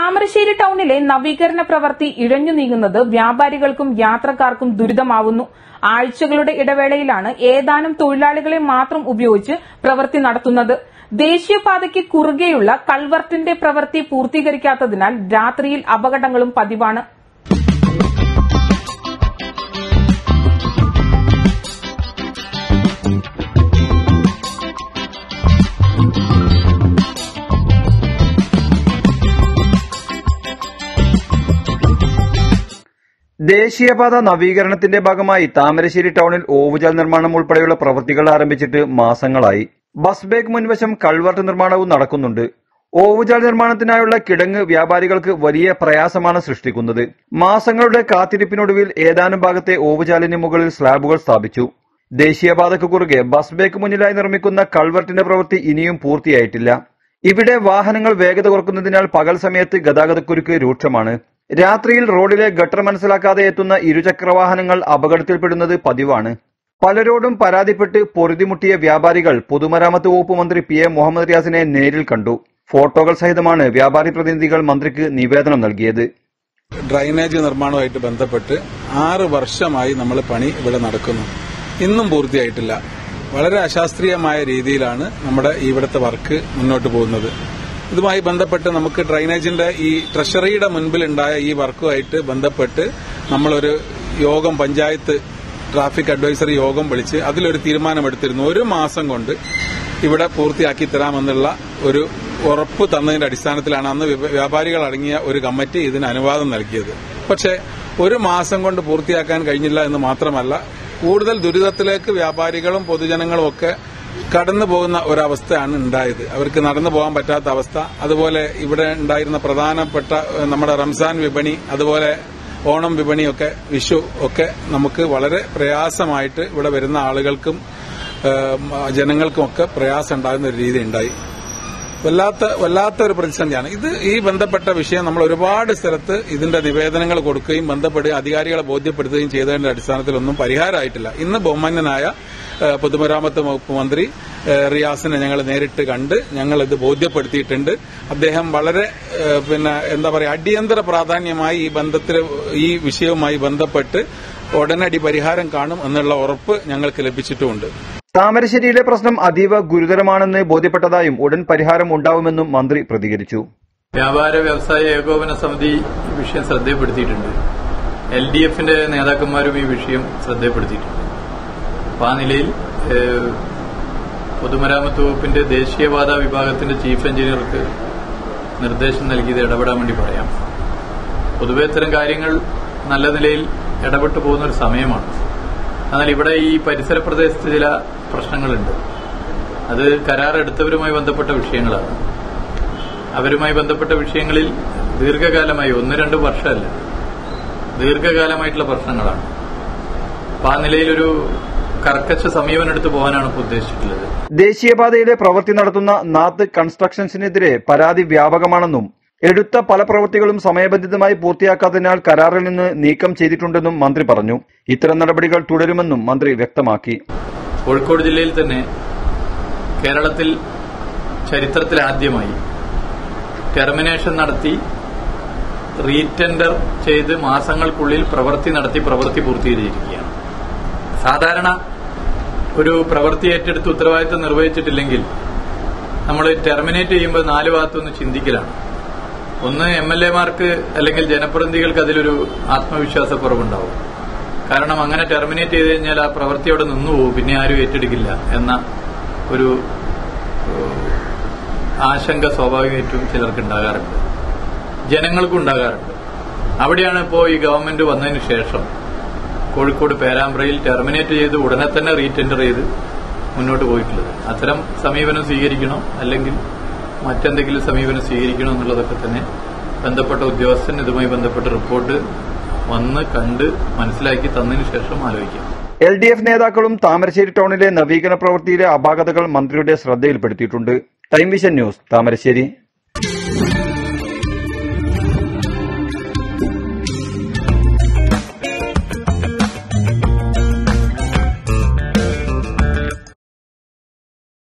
താമരശ്ശേരി ടൌണിലെ നവീകരണ പ്രവൃത്തി ഇഴഞ്ഞു നീങ്ങുന്നത് വ്യാപാരികൾക്കും യാത്രക്കാർക്കും ദുരിതമാവുന്നു. ആഴ്ചകളുടെ ഇടവേളയിലാണ് ഏതാനും തൊഴിലാളികളെ മാത്രം ഉപയോഗിച്ച് പ്രവൃത്തി നടത്തുന്നത്. ദേശീയപാതയ്ക്ക് കുറുകെയുള്ള കൾവർട്ടിന്റെ പ്രവൃത്തി പൂർത്തീകരിക്കാത്തതിനാൽ രാത്രിയിൽ അപകടങ്ങളും പതിവാണ്. ദേശീയപാത നവീകരണത്തിന്റെ ഭാഗമായി താമരശ്ശേരി ടൌണിൽ ഓവുചാൽ നിർമ്മാണം ഉൾപ്പെടെയുള്ള പ്രവൃത്തികൾ ആരംഭിച്ചിട്ട് മാസങ്ങളായി. ബസ് ബേക്ക് മുൻവശം കൾവർട്ട് നിർമ്മാണവും നടക്കുന്നുണ്ട്. ഓവുചാൽ നിർമ്മാണത്തിനായുള്ള കിടങ്ങ് വ്യാപാരികൾക്ക് വലിയ പ്രയാസമാണ് സൃഷ്ടിക്കുന്നത്. മാസങ്ങളുടെ കാത്തിരിപ്പിനൊടുവിൽ ഏതാനും ഭാഗത്തെ ഓവുചാലിന് മുകളിൽ സ്ലാബുകൾ സ്ഥാപിച്ചു. ദേശീയപാതയ്ക്ക് കുറുകെ ബസ് ബേക്ക് മുന്നിലായി നിർമ്മിക്കുന്ന കൾവർട്ടിന്റെ പ്രവൃത്തി ഇനിയും പൂർത്തിയായിട്ടില്ല. ഇവിടെ വാഹനങ്ങൾ വേഗത കുറക്കുന്നതിനാൽ പകൽ സമയത്ത് ഗതാഗതക്കുരുക്ക് രൂക്ഷമാണ്. രാത്രിയിൽ റോഡിലെ ഗട്ടർ മനസ്സിലാക്കാതെ എത്തുന്ന ഇരുചക്രവാഹനങ്ങൾ അപകടത്തിൽപ്പെടുന്നത് പതിവാണ്. പലരോടും പരാതിപ്പെട്ട് പൊറുതിമുട്ടിയ വ്യാപാരികൾ പൊതുമരാമത്ത് വകുപ്പ് മന്ത്രി പി എ മുഹമ്മദ് റിയാസിനെ നേരിൽ കണ്ടു. ഫോട്ടോകൾ സഹിതമാണ് വ്യാപാരി പ്രതിനിധികൾ മന്ത്രിക്ക് നിവേദനം നൽകിയത്. ഡ്രൈനേജ് നിർമ്മാണവുമായിട്ട് ബന്ധപ്പെട്ട് 6 വർഷമായി നമ്മൾ പണി ഇവിടെ നടക്കുന്നു. ഇന്നും പൂർത്തിയായിട്ടില്ല. വളരെ അശാസ്ത്രീയമായ രീതിയിലാണ് നമ്മുടെ ഇവിടുത്തെ വർക്ക് മുന്നോട്ട് പോകുന്നത്. ഇതുമായി ബന്ധപ്പെട്ട് നമുക്ക് ഡ്രൈനേജിന്റെ ഈ ട്രഷറിയുടെ മുൻപിലുണ്ടായ ഈ വർക്കുമായിട്ട് ബന്ധപ്പെട്ട് നമ്മളൊരു യോഗം, പഞ്ചായത്ത് ട്രാഫിക് അഡ്വൈസറി യോഗം വിളിച്ച് അതിലൊരു തീരുമാനമെടുത്തിരുന്നു. 1 മാസം കൊണ്ട് ഇവിടെ പൂർത്തിയാക്കി തരാമെന്നുള്ള ഒരു ഉറപ്പ് തന്നതിന്റെ അടിസ്ഥാനത്തിലാണ് അന്ന് വ്യാപാരികൾ അടങ്ങിയ ഒരു കമ്മിറ്റി ഇതിന് അനുവാദം നൽകിയത്. പക്ഷേ 1 മാസം കൊണ്ട് പൂർത്തിയാക്കാൻ കഴിഞ്ഞില്ല എന്ന് മാത്രമല്ല, കൂടുതൽ ദുരിതത്തിലേക്ക് വ്യാപാരികളും പൊതുജനങ്ങളും ഒക്കെ കടന്നു പോകുന്ന ഒരവസ്ഥയാണ് ഉണ്ടായത്. അവർക്ക് നടന്നു പോകാൻ പറ്റാത്ത അവസ്ഥ. അതുപോലെ ഇവിടെ ഉണ്ടായിരുന്ന പ്രധാനപ്പെട്ട നമ്മുടെ റംസാൻ വിപണി, അതുപോലെ ഓണം വിപണിയൊക്കെ, വിഷു ഒക്കെ നമുക്ക് വളരെ പ്രയാസമായിട്ട് ഇവിടെ വരുന്ന ആളുകൾക്കും ജനങ്ങൾക്കുമൊക്കെ പ്രയാസം ഉണ്ടാകുന്ന ഒരു രീതി ഉണ്ടായി. വല്ലാത്ത ഒരു പ്രതിസന്ധിയാണ് ഇത്. ഈ ബന്ധപ്പെട്ട വിഷയം നമ്മൾ ഒരുപാട് സ്ഥലത്ത് ഇതിന്റെ നിവേദനങ്ങൾ കൊടുക്കുകയും ബന്ധപ്പെടുകയും അധികാരികളെ ബോധ്യപ്പെടുത്തുകയും ചെയ്തതിന്റെ അടിസ്ഥാനത്തിലൊന്നും പരിഹാരമായിട്ടില്ല. ഇന്ന് ബഹുമാന്യനായ പൊതുമരാമത്ത് വകുപ്പ് മന്ത്രി റിയാസിനെ ഞങ്ങൾ നേരിട്ട് കണ്ട് ഞങ്ങൾ ഇത് ബോധ്യപ്പെടുത്തിയിട്ടുണ്ട്. അദ്ദേഹം വളരെ അടിയന്തര പ്രാധാന്യമായി ഈ വിഷയവുമായി ബന്ധപ്പെട്ട് ഉടനടി പരിഹാരം കാണും എന്നുള്ള ഉറപ്പ് ഞങ്ങൾക്ക് ലഭിച്ചിട്ടുമുണ്ട്. താമരശ്ശേരിയിലെ പ്രശ്നം അതീവ ഗുരുതരമാണെന്ന് ബോധ്യപ്പെട്ടതായും ഉടൻ പരിഹാരം ഉണ്ടാവുമെന്നും മന്ത്രി പ്രതികരിച്ചു. വ്യാപാര വ്യവസായ ഏകോപന സമിതി ഈ വിഷയം ശ്രദ്ധയിൽപ്പെടുത്തിയിട്ടുണ്ട്. LDFന്റെ നേതാക്കന്മാരും ഈ വിഷയം ശ്രദ്ധയിൽപ്പെടുത്തിയിട്ടുണ്ട്. അപ്പൊ ആ നിലയിൽ പൊതുമരാമത്ത് വകുപ്പിന്റെ ദേശീയപാത വിഭാഗത്തിന്റെ ചീഫ് എഞ്ചിനീയർക്ക് നിർദ്ദേശം നൽകിയത് ഇടപെടാൻ വേണ്ടി പറയാം. പൊതുവെ ഇത്തരം കാര്യങ്ങൾ നല്ല നിലയിൽ ഇടപെട്ടു പോകുന്ന ഒരു സമയമാണ്. എന്നാൽ ഇവിടെ ഈ പരിസര പ്രദേശത്ത് ചില പ്രശ്നങ്ങളുണ്ട്. അത് കരാർ എടുത്തവരുമായി ബന്ധപ്പെട്ട വിഷയങ്ങളാണ്. അവരുമായി ബന്ധപ്പെട്ട വിഷയങ്ങളിൽ ദീർഘകാലമായി 1-2 വർഷമല്ല, ദീർഘകാലമായിട്ടുള്ള പ്രശ്നങ്ങളാണ്. അപ്പൊ ആ നിലയിലൊരു കർക്കശ സമീപനെടുത്ത് പോകാനാണ് ഇപ്പോൾ ഉദ്ദേശിച്ചിട്ടുള്ളത്. ദേശീയപാതയിലെ പ്രവൃത്തി നടത്തുന്ന നാത്ത് കൺസ്ട്രക്ഷൻസിനെതിരെ പരാതി വ്യാപകമാണെന്നും എടുത്ത പല പ്രവൃത്തികളും സമയബന്ധിതമായി പൂർത്തിയാക്കാത്തതിനാൽ കരാറിൽ നിന്ന് നീക്കം ചെയ്തിട്ടുണ്ടെന്നും മന്ത്രി പറഞ്ഞു. ഇത്തരം നടപടികൾ തുടരുമെന്നും മന്ത്രി വ്യക്തമാക്കി. കോഴിക്കോട് ജില്ലയിൽ തന്നെ കേരളത്തിൽ ചരിത്രത്തിലാദ്യമായി ടെർമിനേഷൻ നടത്തി റീടെൻഡർ ചെയ്ത് മാസങ്ങൾക്കുള്ളിൽ പ്രവൃത്തി നടത്തി പ്രവൃത്തി പൂർത്തീകരിച്ചിരിക്കുകയാണ്. സാധാരണ ഒരു പ്രവൃത്തി ഏറ്റെടുത്ത് ഉത്തരവാദിത്തം നിർവഹിച്ചിട്ടില്ലെങ്കിൽ നമ്മൾ ടെർമിനേറ്റ് ചെയ്യുമ്പോൾ 4 ഭാഗത്തുനിന്ന് ചിന്തിക്കലാണ്. ഒന്ന്, MLA-മാർക്ക് അല്ലെങ്കിൽ ജനപ്രതിനിധികൾക്ക് അതിലൊരു ആത്മവിശ്വാസക്കുറവുണ്ടാവും. കാരണം അങ്ങനെ ടെർമിനേറ്റ് ചെയ്ത് കഴിഞ്ഞാൽ ആ പ്രവൃത്തി അവിടെ നിന്നുപോകും, പിന്നെ ആരും ഏറ്റെടുക്കില്ല എന്ന ഒരു ആശങ്ക സ്വാഭാവികമായിട്ടും ചിലർക്ക് ഉണ്ടാകാറുണ്ട്, ജനങ്ങൾക്കും ഉണ്ടാകാറുണ്ട്. അവിടെയാണ് ഇപ്പോൾ ഈ ഗവൺമെന്റ് വന്നതിന് ശേഷം കോഴിക്കോട് പേരാമ്പ്രയിൽ ടെർമിനേറ്റ് ചെയ്ത് ഉടനെ തന്നെ റീടെൻഡർ ചെയ്ത് മുന്നോട്ട് പോയിട്ടുള്ളത്. അത്തരം സമീപനം സ്വീകരിക്കണോ അല്ലെങ്കിൽ മറ്റെന്തെങ്കിലും സമീപനം സ്വീകരിക്കണോ എന്നുള്ളതൊക്കെ തന്നെ ബന്ധപ്പെട്ട ഉദ്യോഗസ്ഥൻ ഇതുമായി ബന്ധപ്പെട്ട റിപ്പോർട്ട് വന്ന് കണ്ട് മനസ്സിലാക്കി തന്നതിന് ശേഷം ആലോചിക്കാം. LDF നേതാക്കളും താമരശ്ശേരി ടൌണിലെ നവീകരണ പ്രവൃത്തിയിലെ അപാകതകൾ മന്ത്രിയുടെ ശ്രദ്ധയിൽപ്പെടുത്തിയിട്ടുണ്ട്. Time vision news, Thamarassery.